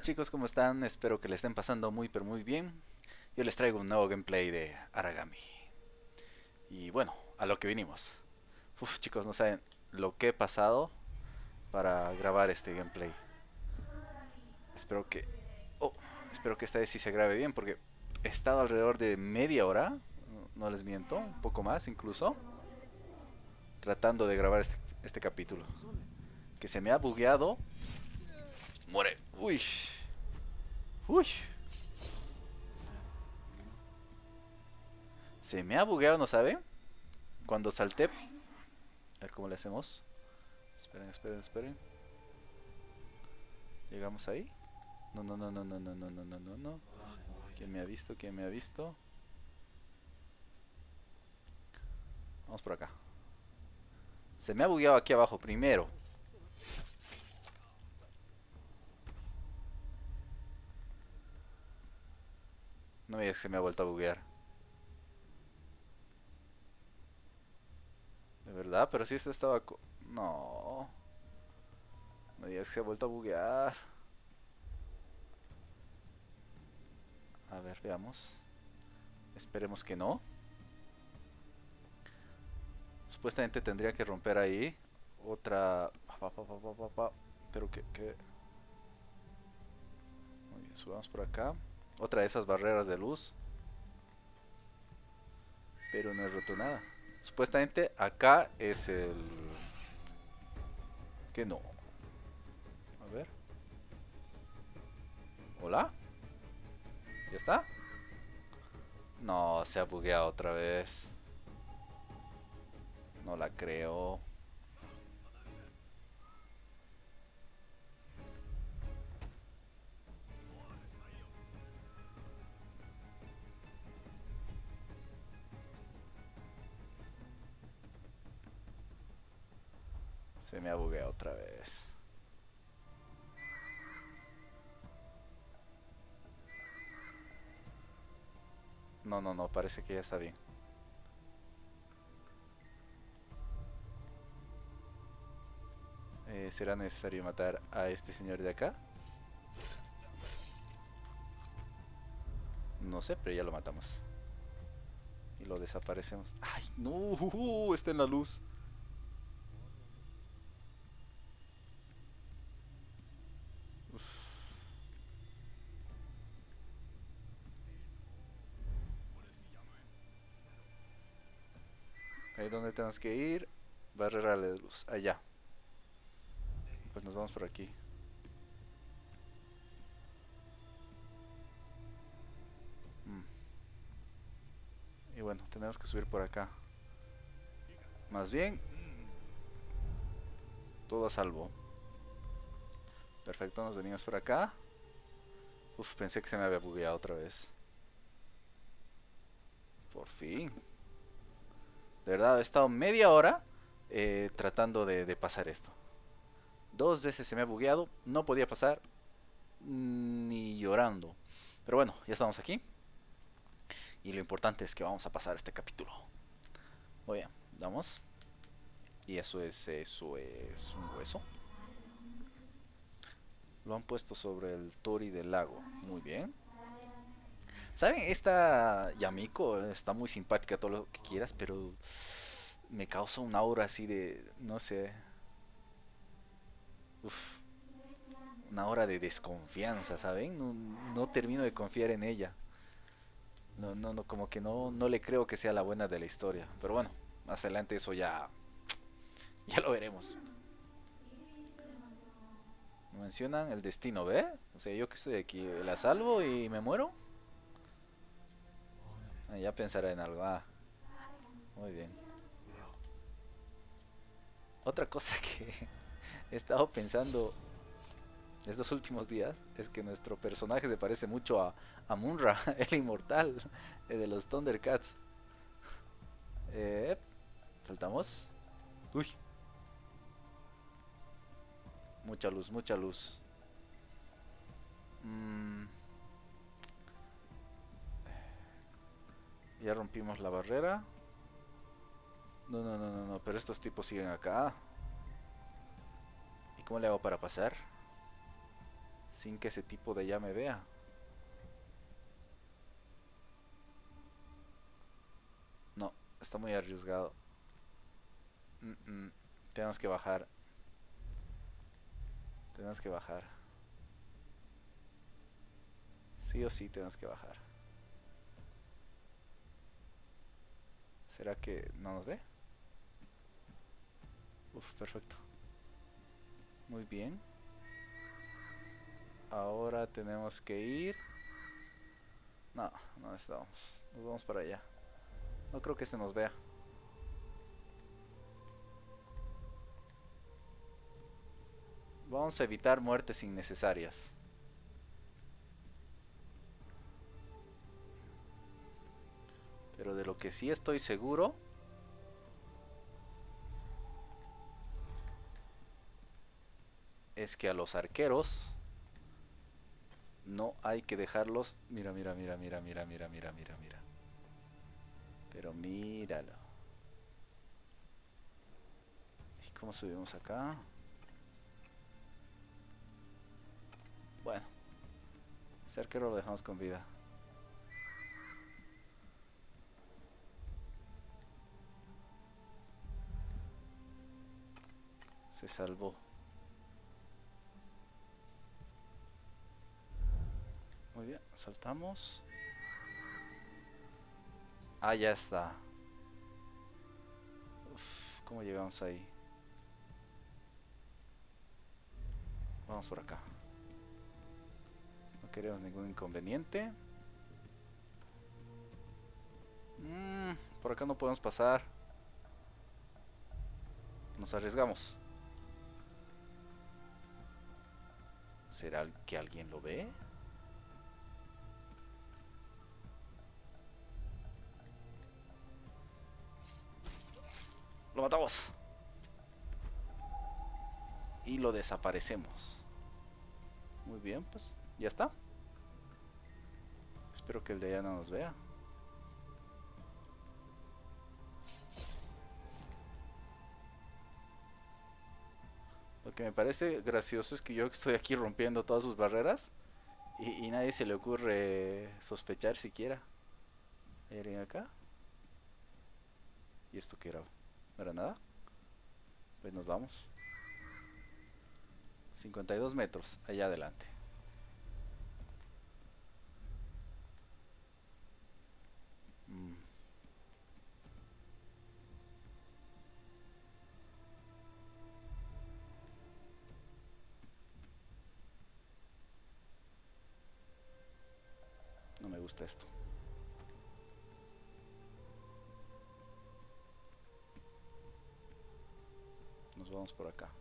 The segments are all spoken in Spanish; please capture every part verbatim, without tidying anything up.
Chicos, ¿cómo están? Espero que le estén pasando muy pero muy bien. Yo les traigo un nuevo gameplay de Aragami. Y bueno, a lo que vinimos. Uf, chicos, no saben lo que he pasado para grabar este gameplay. Espero que... Oh, espero que esta vez sí se grabe bien porque he estado alrededor de media hora, no, no les miento, un poco más incluso, tratando de grabar este, este capítulo. Que se me ha bugueado. Muere. Uy. Uy. Se me ha bugueado, ¿no sabe? Cuando salté. A ver cómo le hacemos. Esperen, esperen, esperen. Llegamos ahí. No, no, no, no, no, no, no, no, no, no, no. ¿Quién me ha visto? ¿Quién me ha visto? Vamos por acá. Se me ha bugueado aquí abajo primero. No me digas que se me ha vuelto a buguear. De verdad, pero si esto estaba... co- No. No me digas que se ha vuelto a buguear. A ver, veamos. Esperemos que no. Supuestamente tendría que romper ahí otra... pa, pa, pa, pa, pa, pa. Pero que... que... Muy bien, subamos por acá. Otra de esas barreras de luz. Pero no he roto nada. Supuestamente acá es el... Que no. A ver. ¿Hola? ¿Ya está? No, se ha bugueado otra vez. No la creo. Se me ha bugueado otra vez. No, no, no, parece que ya está bien. Eh, ¿Será necesario matar a este señor de acá? No sé, pero ya lo matamos. Y lo desaparecemos. ¡Ay, no! Está en la luz. Uf. Ahí donde tenemos que ir. Barrera de luz. Allá. Pues nos vamos por aquí. Mm. Y bueno, tenemos que subir por acá. Más bien, todo a salvo. Perfecto, nos venimos por acá. Uf, pensé que se me había bugueado otra vez. Por fin. De verdad, he estado media hora eh, tratando de, de pasar esto. Dos veces se me ha bugueado, no podía pasar ni llorando. Pero bueno, ya estamos aquí. Y lo importante es que vamos a pasar este capítulo. Muy bien, vamos. Y eso es, eso es un hueso. Lo han puesto sobre el Tori del lago. Muy bien. ¿Saben? Esta Yamiko está muy simpática, todo lo que quieras, pero me causa un aura así de, no sé, uf, una aura de desconfianza, ¿saben? No, no termino de confiar en ella. No, no, no, como que no, no le creo que sea la buena de la historia. Pero bueno, más adelante eso ya, ya lo veremos. Mencionan el destino, ¿ve? O sea, yo que estoy aquí, la salvo y me muero. Ah, ya pensaré en algo. Ah, muy bien. Otra cosa que he estado pensando estos últimos días es que nuestro personaje se parece mucho a, a Munra, el inmortal eh, de los Thundercats. Eh, Saltamos. Uy, mucha luz, mucha luz. Mm, ya rompimos la barrera. No, no, no, no, no, pero estos tipos siguen acá. ¿Y cómo le hago para pasar? sin que ese tipo de allá me vea. No, está muy arriesgado. Mm -mm. Tenemos que bajar. Tenemos que bajar. Sí o sí tenemos que bajar. ¿Será que no nos ve? Uf, perfecto. Muy bien. Ahora tenemos que ir. No, no necesitamos. Nos vamos para allá. No creo que este nos vea. Vamos a evitar muertes innecesarias. Pero de lo que sí estoy seguro es que a los arqueros no hay que dejarlos. Mira, mira, mira, mira, mira, mira, mira, mira, mira. Pero míralo. ¿Y cómo subimos acá? Bueno, ese arquero lo dejamos con vida. Se salvó. Muy bien, saltamos. Ah, ya está. Uf, ¿cómo llegamos ahí? Vamos por acá. No queremos ningún inconveniente. Mm, por acá no podemos pasar. Nos arriesgamos. ¿Será que alguien lo ve? Lo matamos. Y lo desaparecemos. Muy bien, pues ya está. Espero que el de allá no nos vea. Lo que me parece gracioso es que yo estoy aquí rompiendo todas sus barreras y, y nadie se le ocurre sospechar siquiera. ¿Hay alguien acá? ¿Y esto qué era? ¿No era nada? Pues nos vamos. cincuenta y dos metros, allá adelante. Mm. No me gusta esto. Nos vamos por acá.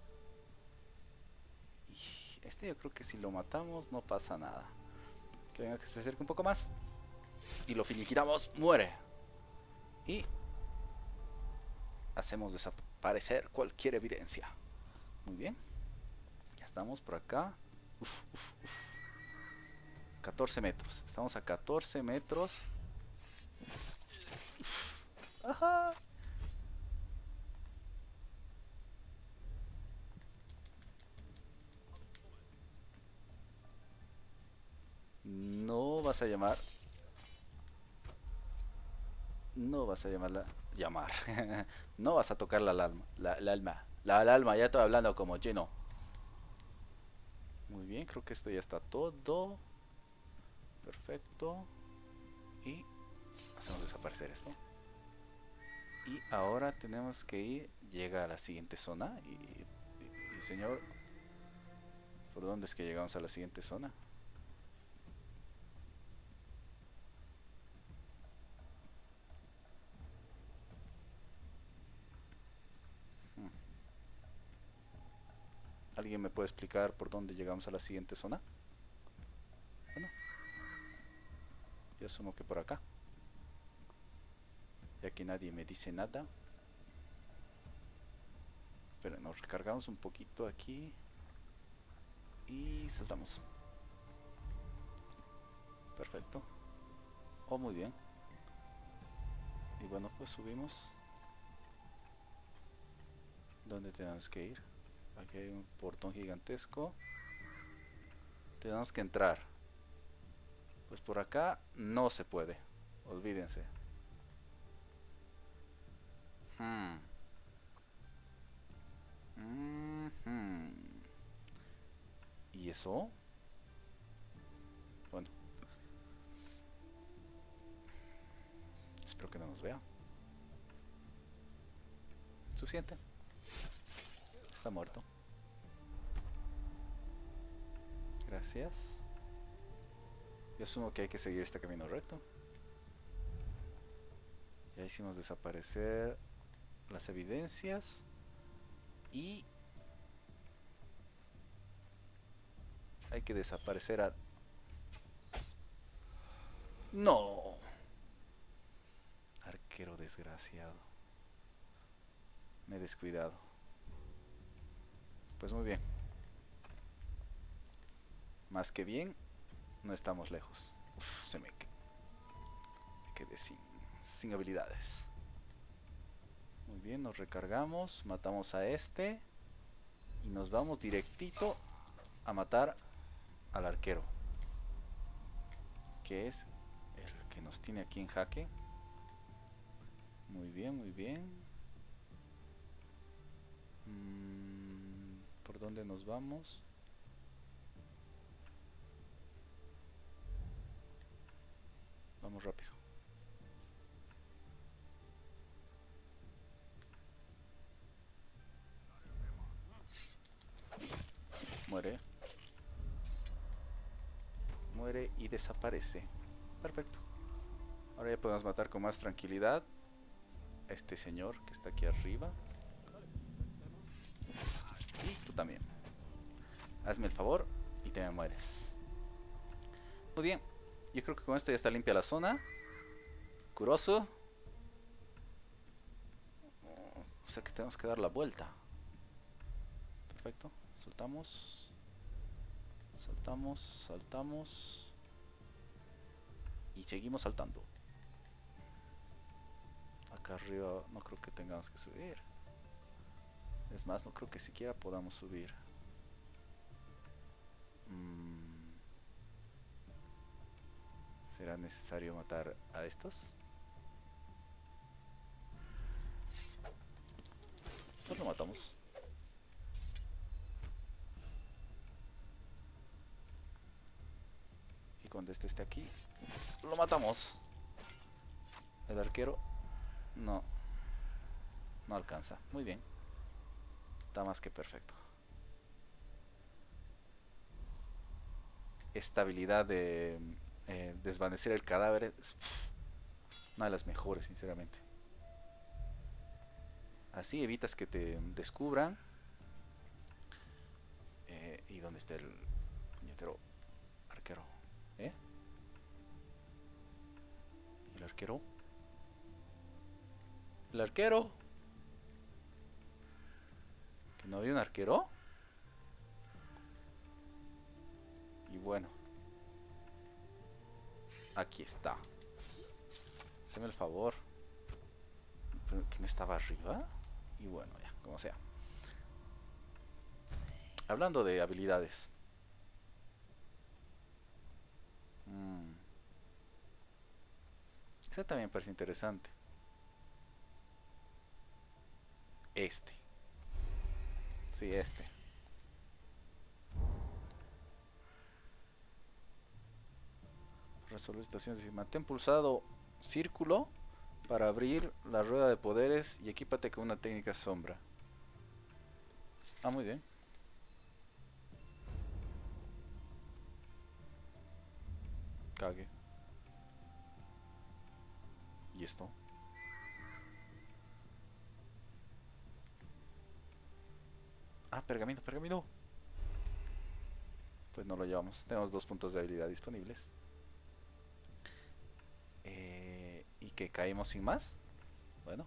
Y este yo creo que si lo matamos no pasa nada. Que venga, que se acerque un poco más. Y lo finiquitamos. Muere. Y hacemos desaparecer cualquier evidencia. Muy bien. Ya estamos por acá. Uf, uf, uf. catorce metros. Estamos a catorce metros. Uf. Ajá. No vas a llamar. No vas a llamarla. Llamar. No vas a tocar la alarma. La, la alma. La, la alma, ya estoy hablando como chino. Muy bien, creo que esto ya está todo. Perfecto. Y hacemos desaparecer esto. Y ahora tenemos que ir. Llega a la siguiente zona. Y, y, y señor, ¿por dónde es que llegamos a la siguiente zona? ¿Alguien me puede explicar por dónde llegamos a la siguiente zona? Bueno, yo asumo que por acá. Ya que nadie me dice nada. Espera, nos recargamos un poquito aquí. Y saltamos. Perfecto. Oh, muy bien. Y bueno, pues subimos. ¿Dónde tenemos que ir? Aquí hay un portón gigantesco. Tenemos que entrar. Pues por acá no se puede. Olvídense. Hmm. Mm -hmm. ¿Y eso? Bueno. Espero que no nos vea. Suficiente. Está muerto. Gracias. Yo asumo que hay que seguir este camino recto. Ya hicimos desaparecer las evidencias. Y hay que desaparecer a... ¡No! Arquero desgraciado. Me he descuidado. Pues muy bien. Más que bien, no estamos lejos. Uf, se me, que... me quedé sin, sin habilidades. Muy bien, nos recargamos, matamos a este y nos vamos directito a matar al arquero, que es el que nos tiene aquí en jaque. Muy bien, muy bien. Mm, ¿por dónde nos vamos? Vamos rápido. Muere. Muere y desaparece. Perfecto. Ahora ya podemos matar con más tranquilidad a este señor que está aquí arriba. Y tú también. Hazme el favor y te me mueres. Muy bien. Yo creo que con esto ya está limpia la zona. Curoso. O sea que tenemos que dar la vuelta. Perfecto. Soltamos. Saltamos, saltamos. Y seguimos saltando. Acá arriba no creo que tengamos que subir. Es más, no creo que siquiera podamos subir. Mm. ¿Será necesario matar a estos? Pues lo matamos. Y cuando este esté aquí, lo matamos. El arquero no, no alcanza. Muy bien. Está más que perfecto. Esta habilidad de eh, desvanecer el cadáver es pff, una de las mejores, sinceramente. Así evitas que te descubran. Eh, ¿Y dónde está el puñetero arquero? ¿Eh? ¿El arquero? ¿El arquero? ¿Que no había un arquero? Y bueno, aquí está. Haceme el favor. ¿Que no estaba arriba? Y bueno, ya, como sea. Hablando de habilidades. Mm. Ese también parece interesante. Este. Sí, este. Resolver situaciones. Mantén pulsado círculo para abrir la rueda de poderes y equípate con una técnica sombra. Ah, muy bien. Cague. ¿Y esto? Ah, pergamino, pergamino. Pues no lo llevamos. Tenemos dos puntos de habilidad disponibles. Eh, ¿Y que caímos sin más? Bueno.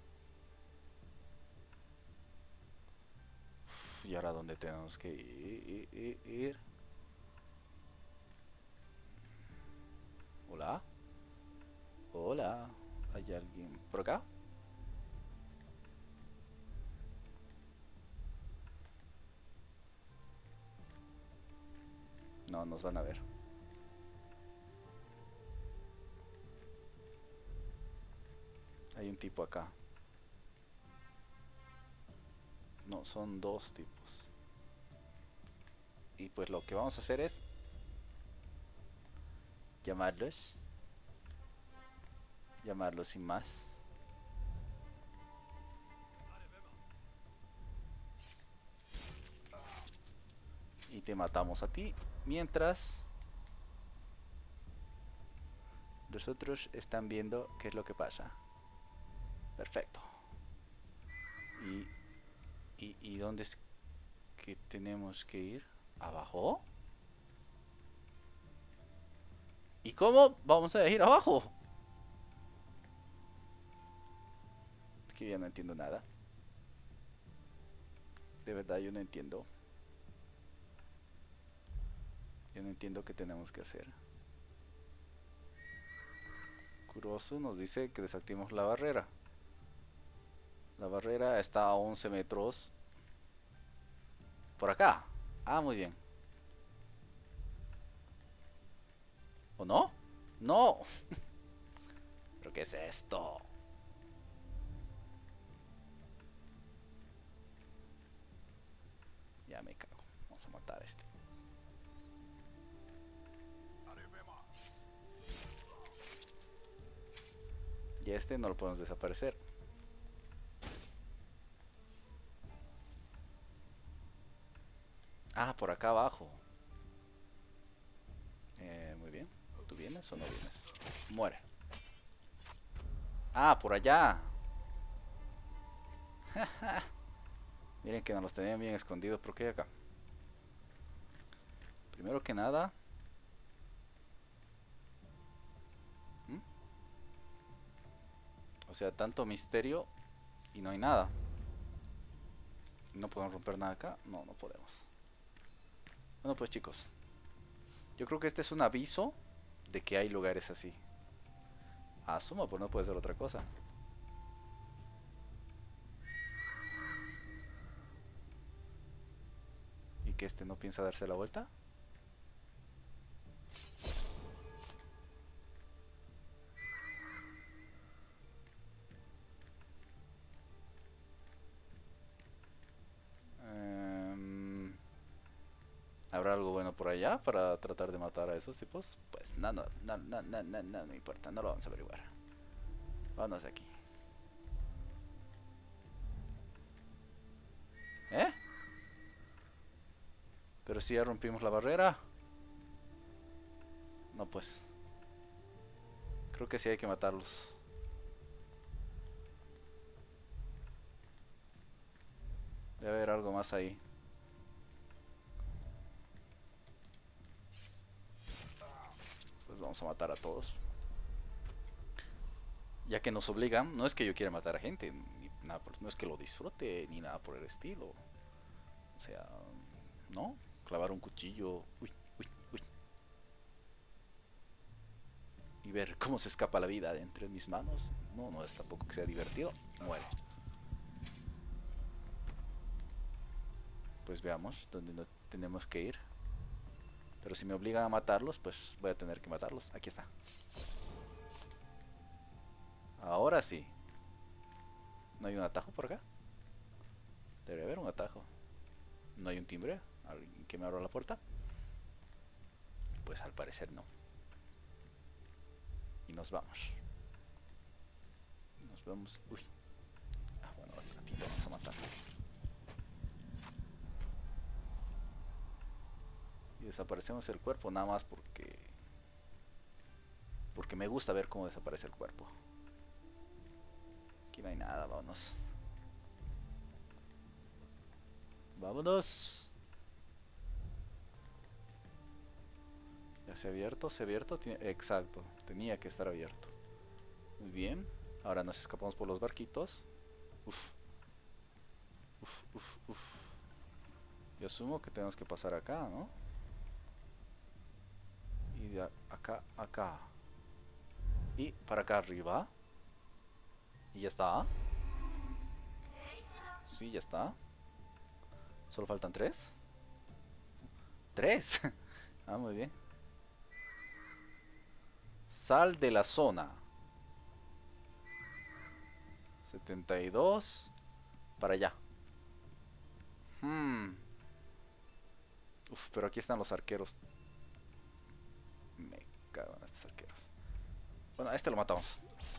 Uf, ¿y ahora dónde tenemos que ir? ir, ir? Hola. Hola. ¿Hay alguien por acá? No, nos van a ver. Hay un tipo acá. No, son dos tipos. Y pues lo que vamos a hacer es llamarlos. Llamarlos sin más. Y te matamos a ti. Mientras los otros están viendo qué es lo que pasa. Perfecto. Y, y, ¿y dónde es que tenemos que ir? ¿Abajo? ¿Y cómo vamos a ir abajo? Es que ya no entiendo nada. De verdad yo no entiendo. Yo no entiendo qué tenemos que hacer. Kurosu nos dice que desactivemos la barrera. La barrera está a once metros. Por acá. Ah, muy bien. ¿O no? ¡No! ¿Pero qué es esto? Ya me cago. Vamos a matar a este. Y este no lo podemos desaparecer. Ah, por acá abajo. Eh, muy bien. ¿Tú vienes o no vienes? Muere. Ah, por allá. Miren que nos los tenían bien escondidos. ¿Por qué acá? Primero que nada. ¿Mm? O sea, tanto misterio y no hay nada. ¿No podemos romper nada acá? No, no podemos. Bueno pues chicos, yo creo que este es un aviso de que hay lugares así. Asumo, pues no puede ser otra cosa. ¿Y que este no piensa darse la vuelta? Um, ¿Habrá algo bueno por allá para tratar de matar a esos tipos? Pues no, no, no, no, no, no, no, no importa, no lo vamos a averiguar. Vámonos de aquí. ¿Eh? Pero si ya rompimos la barrera. No pues. Creo que sí hay que matarlos. Debe haber algo más ahí. Pues vamos a matar a todos. Ya que nos obligan, no es que yo quiera matar a gente, ni nada por, no es que lo disfrute, ni nada por el estilo. O sea, ¿no? Clavar un cuchillo, uy, uy, uy, y ver cómo se escapa la vida de entre mis manos. No, no es tampoco que sea divertido. Muere. Pues veamos dónde no tenemos que ir. Pero si me obligan a matarlos, pues voy a tener que matarlos. Aquí está. Ahora sí. ¿No hay un atajo por acá? Debería haber un atajo. ¿No hay un timbre? ¿Alguien que me abra la puerta? Pues al parecer no. Y nos vamos. Nos vamos. Uy. Ah, bueno, a ti te vamos a matar. Y desaparecemos el cuerpo nada más porque... Porque me gusta ver cómo desaparece el cuerpo. Aquí no hay nada, vámonos. Vámonos. Ya se ha abierto, se ha abierto. Exacto, tenía que estar abierto. Muy bien. Ahora nos escapamos por los barquitos. Uf. Uf, uf, uf. Yo asumo que tenemos que pasar acá, ¿no? Y de acá, acá. Y para acá arriba. Y ya está. Sí, ya está. Solo faltan tres. ¿Tres? Ah, muy bien. Sal de la zona. setenta y dos. Para allá. Hmm. Uf, pero aquí están los arqueros. Me cago en estos arqueros. Bueno, a este lo matamos.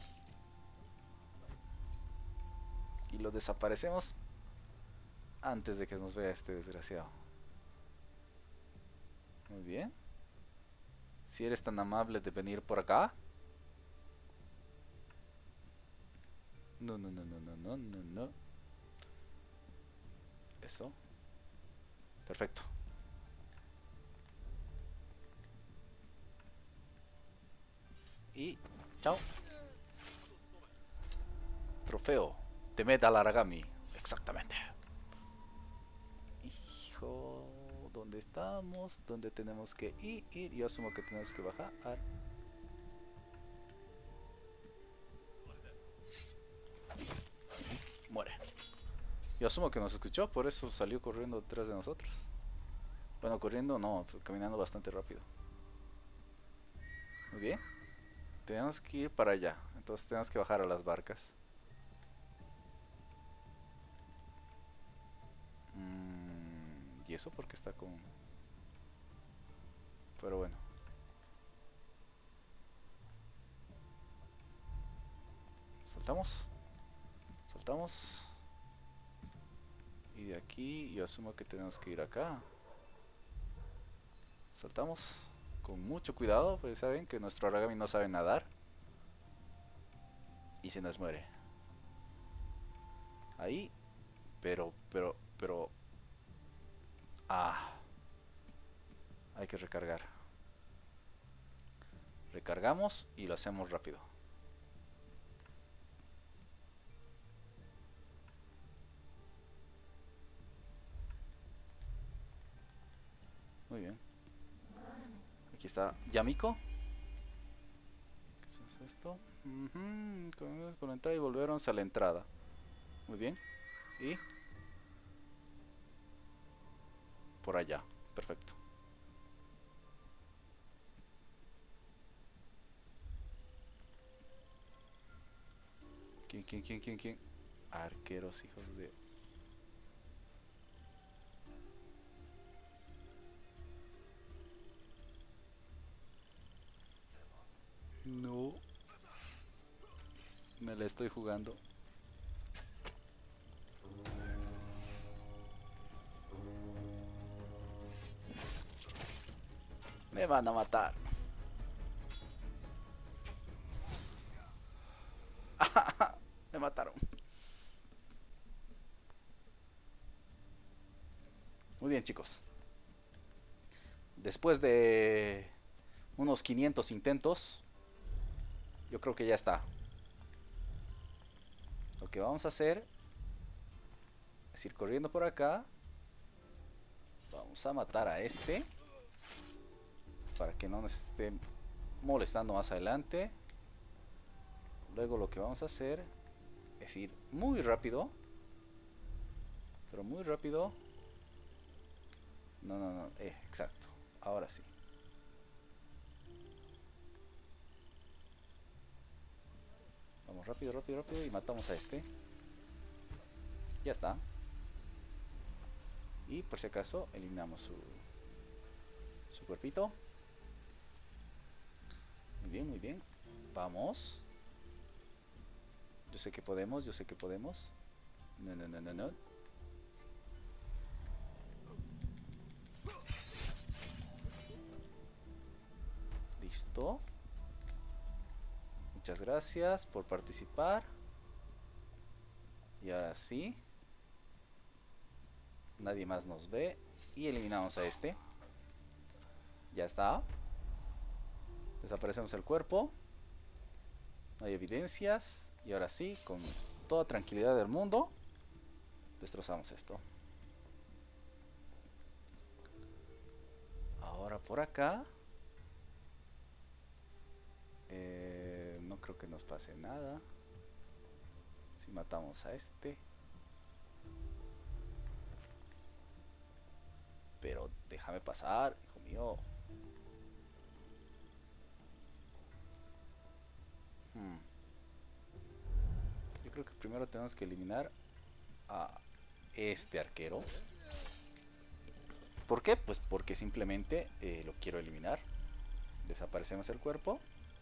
Y lo desaparecemos antes de que nos vea este desgraciado. Muy bien. Si eres tan amable de venir por acá. No, no, no, no, no, no, no, no. Eso. Perfecto. Y chao. Trofeo. Temed al Aragami. Exactamente. Hijo. ¿Dónde estamos? ¿Dónde tenemos que ir? Yo asumo que tenemos que bajar. Muere. Yo asumo que nos escuchó, por eso salió corriendo detrás de nosotros. Bueno, corriendo no, caminando bastante rápido. Muy bien. Tenemos que ir para allá. Entonces tenemos que bajar a las barcas. Mm, ¿Y eso porque está con...? Pero bueno. Soltamos. Soltamos. Y de aquí yo asumo que tenemos que ir acá. Saltamos con mucho cuidado, pues saben que nuestro Aragami no sabe nadar. Y se nos muere. Ahí. Pero, pero, pero... Ah. Hay que recargar. Recargamos y lo hacemos rápido. Muy bien. Aquí está Yamiko. ¿Qué es esto? Uh-huh. Por entrar y volvieron a la entrada. Muy bien. Y... por allá. Perfecto. ¿Quién, quién, quién, quién, quién? Arqueros, hijos de... No. Me la estoy jugando. Me van a matar. Me mataron. Muy bien, chicos. Después de unos quinientos intentos, yo creo que ya está. Lo que vamos a hacer es ir corriendo por acá. Vamos a matar a este para que no nos esté molestando más adelante. Luego lo que vamos a hacer es ir muy rápido. Pero muy rápido. No, no, no. Eh, exacto. Ahora sí. Vamos rápido, rápido, rápido. Y matamos a este. Ya está. Y por si acaso eliminamos su, su cuerpito. Muy bien, muy bien. Vamos. Yo sé que podemos, yo sé que podemos. No, no, no, no, no. Listo. Muchas gracias por participar. Y ahora sí. Nadie más nos ve. Y eliminamos a este. Ya está. Desaparecemos el cuerpo. No hay evidencias. Y ahora sí, con toda tranquilidad del mundo, destrozamos esto. Ahora por acá. Eh, no creo que nos pase nada. Si matamos a este. Pero déjame pasar, hijo mío. Hmm. Yo creo que primero tenemos que eliminar a este arquero. ¿Por qué? Pues porque simplemente eh, lo quiero eliminar. Desaparecemos el cuerpo.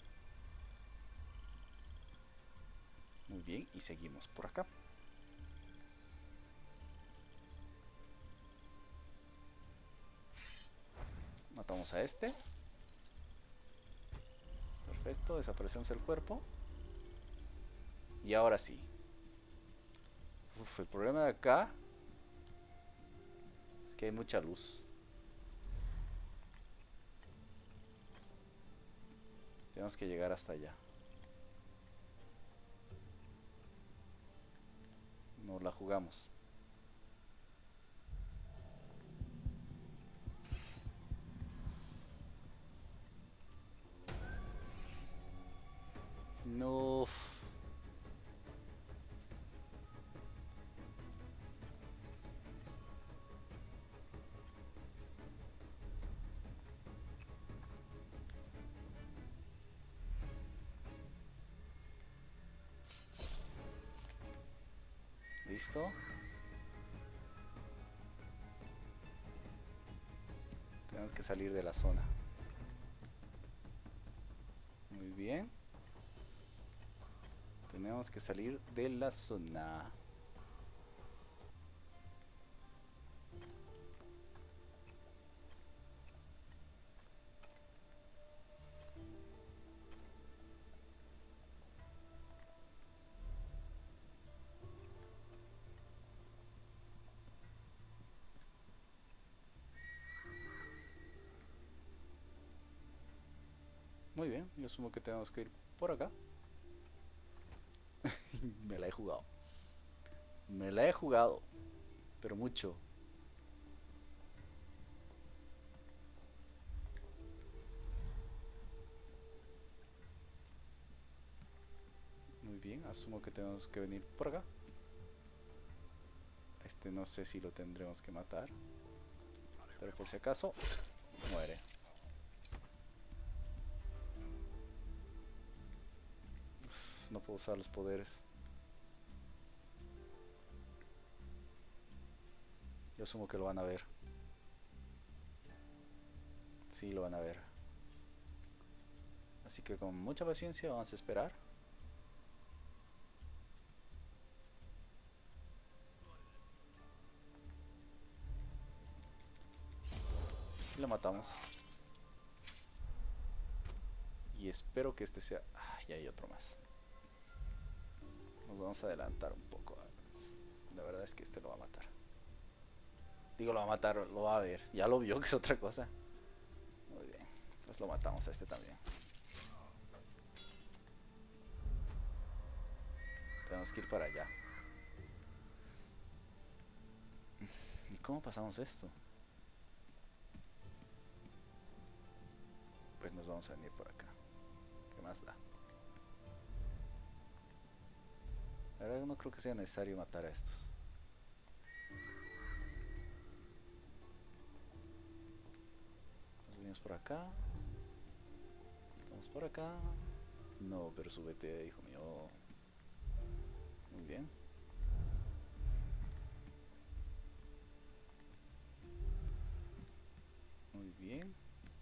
Muy bien, y seguimos por acá. Matamos a este. Perfecto, desaparecemos el cuerpo. Y ahora sí. Uf, el problema de acá es que hay mucha luz. Tenemos que llegar hasta allá. Nos la jugamos. No. Listo. Tenemos que salir de la zona. Muy bien. Tenemos que salir de la zona. Muy bien, yo asumo que tenemos que ir por acá. Me la he jugado. Me la he jugado. Pero mucho. Muy bien, asumo que tenemos que venir por acá. Este no sé si lo tendremos que matar. Pero por si acaso, muere. Uf, no puedo usar los poderes. Yo asumo que lo van a ver. Sí, lo van a ver. Así que con mucha paciencia vamos a esperar. Y lo matamos. Y espero que este sea... Ah, ya hay otro más. Nos vamos a adelantar un poco. La verdad es que este lo va a matar. Digo, lo va a matar, lo va a ver. Ya lo vio, que es otra cosa. Muy bien. Pues lo matamos a este también. Tenemos que ir para allá. ¿Y cómo pasamos esto? Pues nos vamos a venir por acá. ¿Qué más da? La verdad no creo que sea necesario matar a estos. Nos venimos por acá. Vamos por acá. No, pero súbete, hijo mío. Muy bien. Muy bien.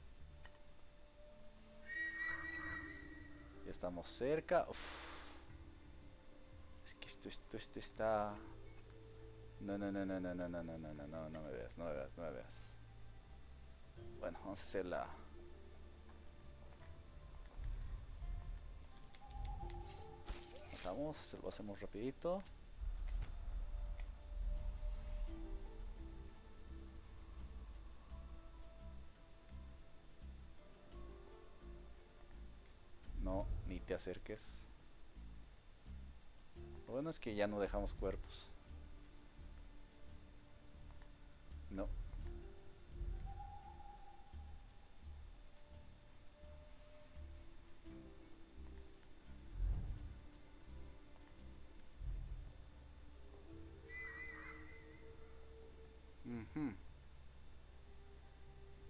Ya estamos cerca. Uf. Es que esto, esto, esto está... No, no, no, no, no, no, no, no, no, no, no, no me veas, no me veas, no me veas. Bueno, vamos a hacer la... Pasamos, se lo hacemos rapidito. No, ni te acerques. Lo bueno es que ya no dejamos cuerpos. No. Uh-huh.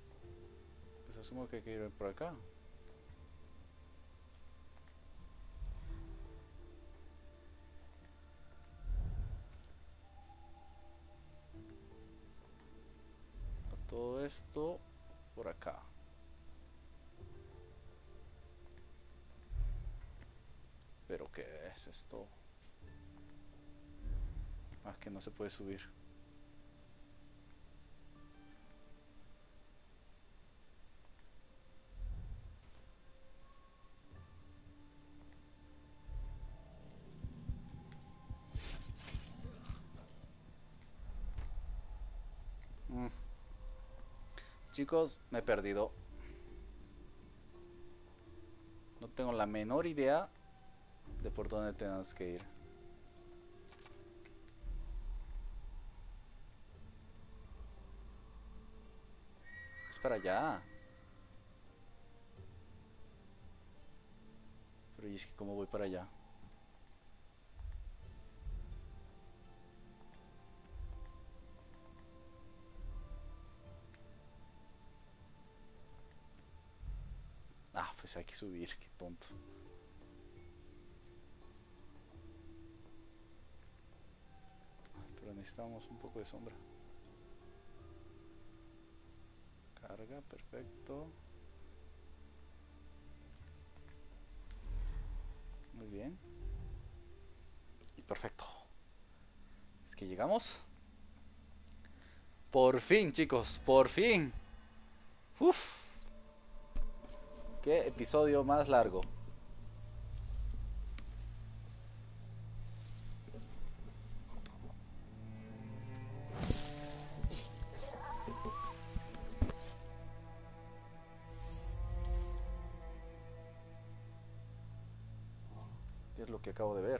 Pues asumo que hay que ir por acá. esto por acá. ¿Pero qué es esto? Ah, que no se puede subir. Mm. Chicos, me he perdido. No tengo la menor idea de por dónde tenemos que ir. Es para allá. Pero ¿y es que cómo voy para allá? Ah, pues hay que subir, qué tonto. Pero necesitamos un poco de sombra. Carga, perfecto. Muy bien. Y perfecto. Es que llegamos. Por fin, chicos, por fin. Uf. Qué episodio más largo. ¿Qué es lo que acabo de ver?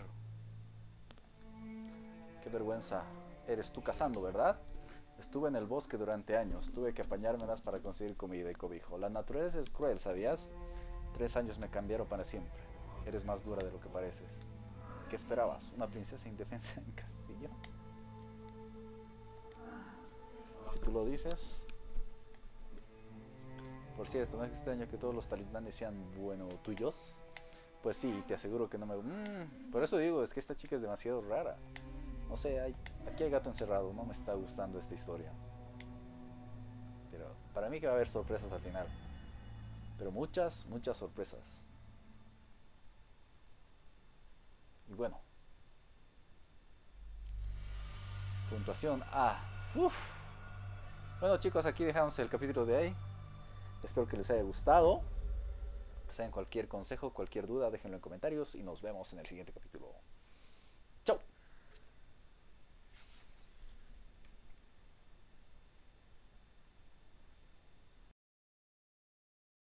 Qué vergüenza. Eres tú cazando, ¿verdad? Estuve en el bosque durante años. Tuve que apañármelas para conseguir comida y cobijo. La naturaleza es cruel, ¿sabías? Tres años me cambiaron para siempre. Eres más dura de lo que pareces. ¿Qué esperabas? ¿Una princesa indefensa en castillo? Si tú lo dices. Por cierto, ¿no es extraño que todos los talismanes sean, bueno, tuyos? Pues sí, te aseguro que no me... Mm, por eso digo, es que esta chica es demasiado rara. No sé, hay... aquí hay gato encerrado. No me está gustando esta historia. Pero para mí que va a haber sorpresas al final. Pero muchas, muchas sorpresas. Y bueno. Puntuación A. Uf. Bueno, chicos, aquí dejamos el capítulo de ahí. Espero que les haya gustado. Si tienen cualquier consejo, cualquier duda, déjenlo en comentarios y nos vemos en el siguiente capítulo.